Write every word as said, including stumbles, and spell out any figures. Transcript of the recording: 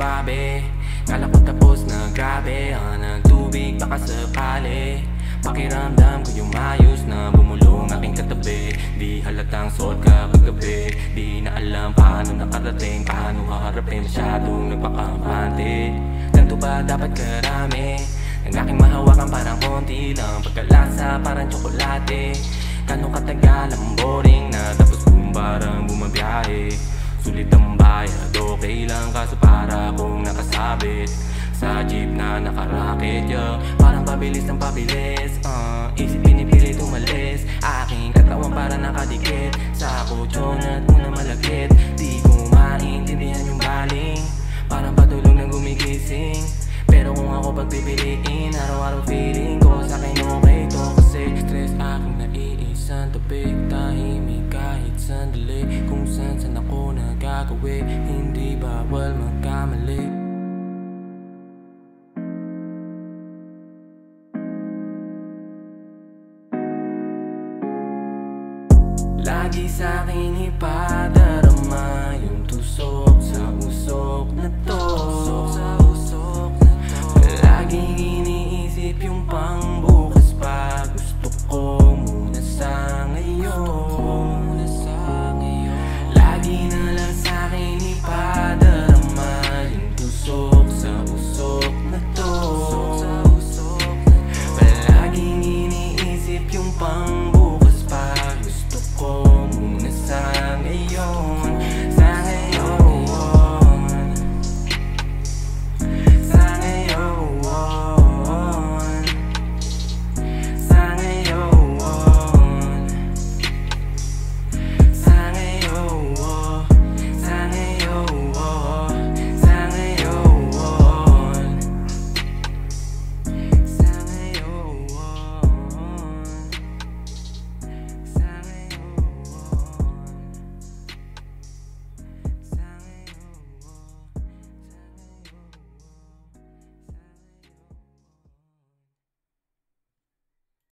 babe. Kala ko tapos na grabe, ah, ng tubig baka sakali. Pakiramdam ko yung ayos na bumulong aking katabi. Di halatang suot ka kagabi. Di na alam paano nakarating, paano haharapin, masyadong nagpakampante. Ganto ba dapat karami? Ang aking mahawakan parang konti lang, pagkalasa parang tsokolate. Kano katagal ang boring na tapos kung parang bumabiyahe. Sulit ang bayad, okay lang kaso para akong nakasabit sa jeep na nakarakit, yeah. Parang pabilis ng pabilis, uh, isip pinipilit umalis. Aking katawan para nakadikit sa kutsyon at muna malagkit. Di ko maintindihan yung baling, parang patulog na gumigising. Pero kung ako pagpipiliin, araw-araw feeling ko sa'kin okay to. Kasi stress aking naiisang tabi, tahimik kahit sandali. Kung saan saan ako nagagawi, hindi bawal magkamali. Lagi sa'kin ipadarama yung tusok sa usok na